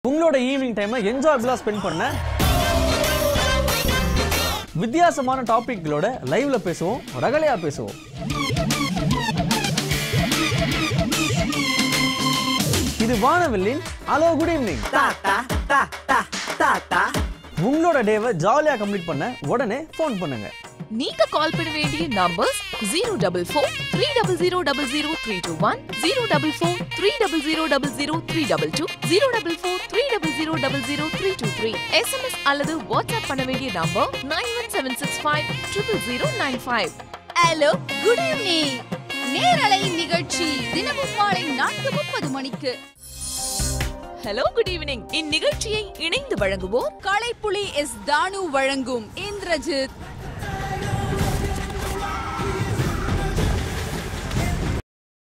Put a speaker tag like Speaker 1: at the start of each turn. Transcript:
Speaker 1: உங்களோட ஈவினிங் டைமை என்ஜாயபிளா ஸ்பெண்ட் பண்ண வித்தியாசமான டாபிக்களோட லைவ்ல பேசுவோம், ரகளையா பேசுவோம். இது வானவில்லின் ஹலோ குட் ஈவினிங். உங்களோட டேவை ஜாலியா கம்ப்ளீட் பண்ண உடனே ஃபோன் பண்ணுங்க.
Speaker 2: நீங்க கால் பண்ண வேண்டிய நம்பர்ஸ் 044-300-0321, 044-300-0322, 044-300-0323. SMS அல்லது வாட்ஸ்அப் பண்ண வேண்டிய நம்பர் 9176500095.
Speaker 3: ஹலோ குட் ஈவினிங் நேரலை நிகழ்ச்சி தினமும் மாலை 4:30 மணிக்கு.
Speaker 2: ஹலோ குட் ஈவினிங் இந்நிகழ்ச்சியை இணைந்து வழங்குவோர்
Speaker 3: கலைப்புலி எஸ் தானு வழங்கும் இந்திரஜித்